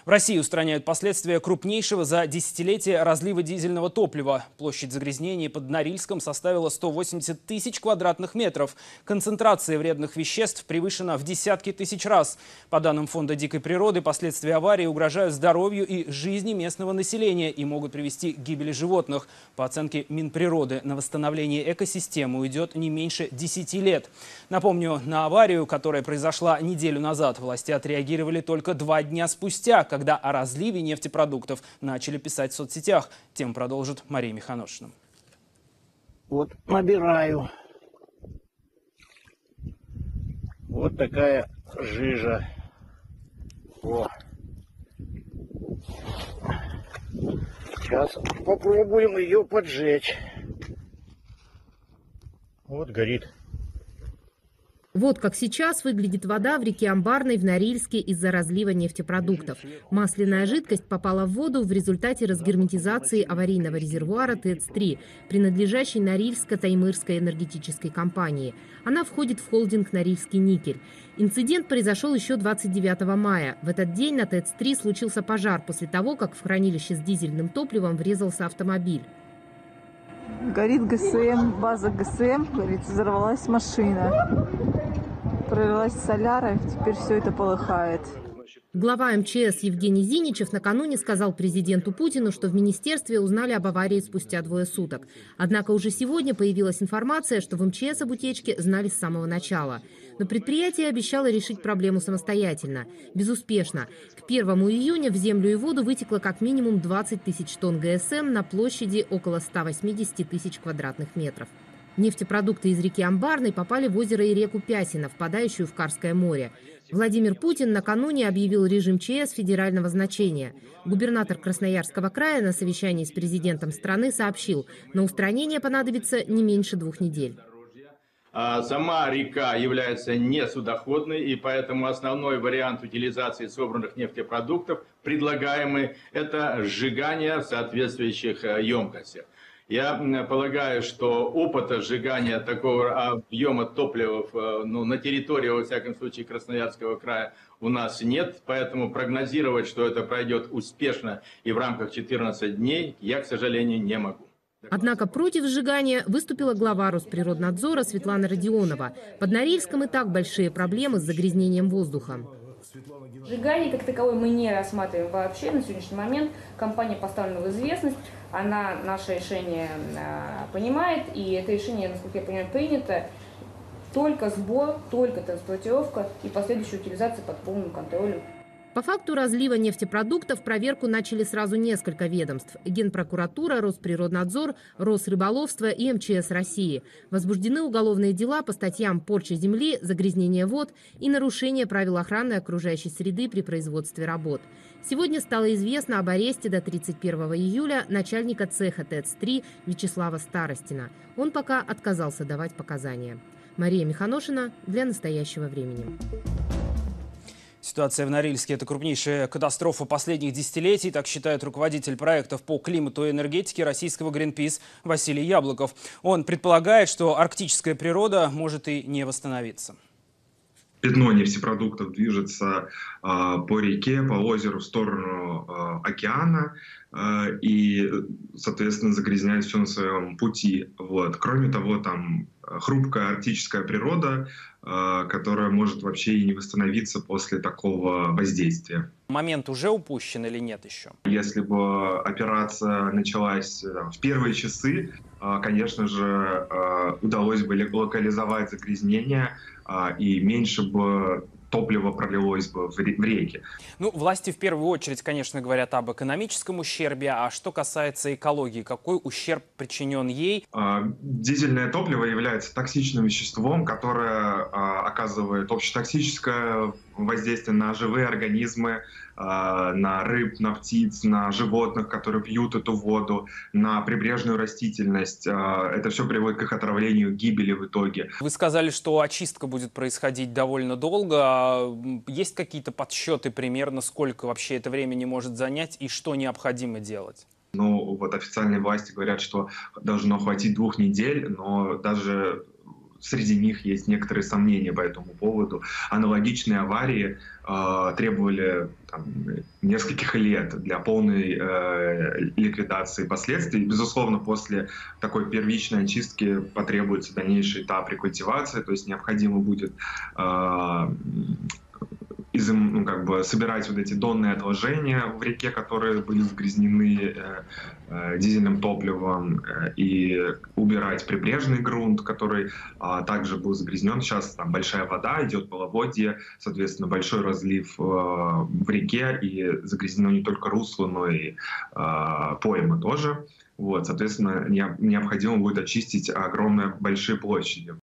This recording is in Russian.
В России устраняют последствия крупнейшего за десятилетие разлива дизельного топлива. Площадь загрязнений под Норильском составила 180 тысяч квадратных метров. Концентрация вредных веществ превышена в десятки тысяч раз. По данным Фонда дикой природы, последствия аварии угрожают здоровью и жизни местного населения и могут привести к гибели животных. По оценке Минприроды, на восстановление экосистемы уйдет не меньше 10 лет. Напомню, на аварию, которая произошла неделю назад, власти отреагировали только 2 дня спустя, когда о разливе нефтепродуктов начали писать в соцсетях. Тему продолжит Мария Миханошина. Вот набираю. Вот такая жижа. О. Сейчас попробуем ее поджечь. Вот горит. Вот как сейчас выглядит вода в реке Амбарной в Норильске из-за разлива нефтепродуктов. Масляная жидкость попала в воду в результате разгерметизации аварийного резервуара ТЭЦ-3, принадлежащей Норильско-Таймырской энергетической компании. Она входит в холдинг «Норильский никель». Инцидент произошел еще 29 мая. В этот день на ТЭЦ-3 случился пожар после того, как в хранилище с дизельным топливом врезался автомобиль. Горит ГСМ, база ГСМ, говорит, взорвалась машина. Прорвалась соляра, теперь все это полыхает. Глава МЧС Евгений Зиничев накануне сказал президенту Путину, что в министерстве узнали об аварии спустя 2 суток. Однако уже сегодня появилась информация, что в МЧС об утечке знали с самого начала. Но предприятие обещало решить проблему самостоятельно. Безуспешно. К 1 июня в землю и воду вытекло как минимум 20 тысяч тонн ГСМ на площади около 180 тысяч квадратных метров. Нефтепродукты из реки Амбарной попали в озеро и реку Пясино, впадающую в Карское море. Владимир Путин накануне объявил режим ЧС федерального значения. Губернатор Красноярского края на совещании с президентом страны сообщил, на устранение понадобится не меньше 2 недель. Сама река является не судоходной, и поэтому основной вариант утилизации собранных нефтепродуктов, предлагаемый, это сжигание в соответствующих емкостях. Я полагаю, что опыта сжигания такого объема топлива на территории, во всяком случае, Красноярского края у нас нет, поэтому прогнозировать, что это пройдет успешно и в рамках 14 дней, я, к сожалению, не могу. Однако против сжигания выступила глава Росприроднадзора Светлана Родионова. Под Норильском и так большие проблемы с загрязнением воздуха. Сжигание как таковое мы не рассматриваем вообще на сегодняшний момент. Компания поставлена в известность, она наше решение понимает, и это решение, насколько я понимаю, принято. Только сбор, только транспортировка и последующая утилизация под полным контролем. По факту разлива нефтепродуктов проверку начали сразу несколько ведомств – Генпрокуратура, Росприроднадзор, Росрыболовство и МЧС России. Возбуждены уголовные дела по статьям «Порча земли», «Загрязнение вод» и «Нарушение правил охраны окружающей среды при производстве работ». Сегодня стало известно об аресте до 31 июля начальника цеха ТЭЦ-3 Вячеслава Старостина. Он пока отказался давать показания. Мария Миханошина для «Настоящего времени». Ситуация в Норильске – это крупнейшая катастрофа последних десятилетий, так считает руководитель проектов по климату и энергетике российского Greenpeace Василий Яблоков. Он предполагает, что арктическая природа может и не восстановиться. Пятно нефтепродуктов движется по реке, по озеру в сторону океана и, соответственно, загрязняет все на своем пути. Вот. Кроме того, там хрупкая арктическая природа, которая может вообще и не восстановиться после такого воздействия. Момент уже упущен или нет еще? Если бы операция началась в первые часы, конечно же, удалось бы локализовать загрязнение, и меньше бы топлива пролилось бы в реки. Ну, власти в первую очередь, конечно, говорят об экономическом ущербе. А что касается экологии, какой ущерб причинен ей? Дизельное топливо является токсичным веществом, которое оказывает общетоксическое воздействие на живые организмы, на рыб, на птиц, на животных, которые пьют эту воду, на прибрежную растительность. Это все приводит к их отравлению, гибели в итоге. Вы сказали, что очистка будет происходить довольно долго. Есть какие-то подсчеты примерно, сколько вообще это времени может занять и что необходимо делать? Ну, вот официальные власти говорят, что должно хватить 2 недель, но даже среди них есть некоторые сомнения по этому поводу. Аналогичные аварии требовали нескольких лет для полной ликвидации последствий. Безусловно, после такой первичной очистки потребуется дальнейший этап рекультивации, то есть необходимо будет собирать вот эти донные отложения в реке, которые были загрязнены дизельным топливом, и убирать прибрежный грунт, который также был загрязнен. Сейчас там большая вода, идет половодье, соответственно, большой разлив в реке, и загрязнено не только русло, но и поймы тоже. Вот, соответственно, необходимо будет очистить большие площади.